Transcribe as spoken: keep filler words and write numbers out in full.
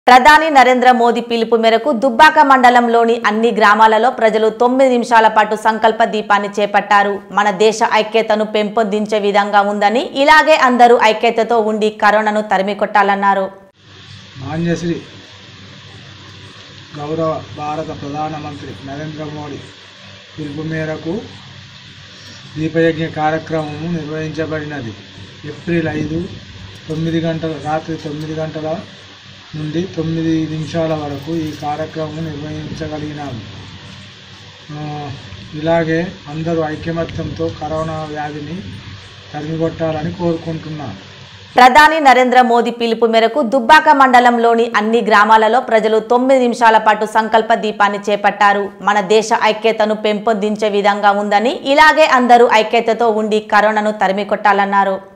ప్రధాని నరేంద్ర మోదీ పిలుపు మేరకు దుబ్బాక మండలంలోని అన్ని గ్రామాలలో ప్రజలు తొమ్మిది నిమిషాల పాటు సంకల్ప దీపాన్ని చేపట్టారు. మన దేశ ఐక్యతను పెంపొందించే విధంగా ఉందని, ఇలాగే అందరూ ఐక్యతతో ఉండి కరోనాను తరిమికొట్టాలన్నారు. మాన్యశ్రీ గౌరవ భారత ప్రధానమంత్రి నరేంద్ర మోడీ పిలుపు మేరకు దీపయజ్ఞ కార్యక్రమము నిర్వహించబడినది. ఏప్రిల్ ఐదు తొమ్మిది గంటల రాత్రి తొమ్మిది గంటల నుండి తొమ్మిది నిమిషాల వరకు ఈ కార్యక్రమం నిర్వహించగలిగినాము. ఇలాగే అందరూ ఐకమత్యంతో కరోనా వ్యాధిని తరిమికొట్టాలని కోరుకుంటున్నాను. ప్రధాని నరేంద్ర మోదీ పిలుపు మేరకు దుబ్బాక మండలంలోని అన్ని గ్రామాలలో ప్రజలు తొమ్మిది నిమిషాల పాటు సంకల్ప దీపాన్ని చేపట్టారు. మన దేశ ఐక్యతను పెంపొందించే విధంగా ఉందని, ఇలాగే అందరూ ఐక్యతతో ఉండి కరోనాను తరిమికొట్టాలన్నారు.